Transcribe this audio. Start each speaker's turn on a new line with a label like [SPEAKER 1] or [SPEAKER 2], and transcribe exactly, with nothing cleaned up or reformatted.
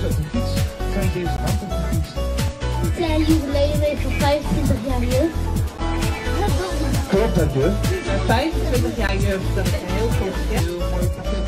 [SPEAKER 1] op de fiets. Kan je deze hand op de fiets?
[SPEAKER 2] Een klein jubileum heeft van vijfentwintig jaar juf.
[SPEAKER 1] Klopt dat, juf?
[SPEAKER 3] vijfentwintig jaar juf, dat is heel goed. Ja?